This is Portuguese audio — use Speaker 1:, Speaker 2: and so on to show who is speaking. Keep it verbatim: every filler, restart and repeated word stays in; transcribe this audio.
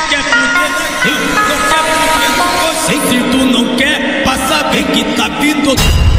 Speaker 1: quer fuder, eu não quero fuder com você. Se tu não quer, passa bem que tá vindo.